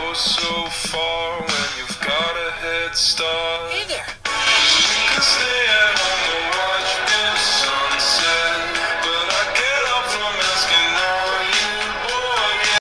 go so far when you've got a head start. Hey there. We can stay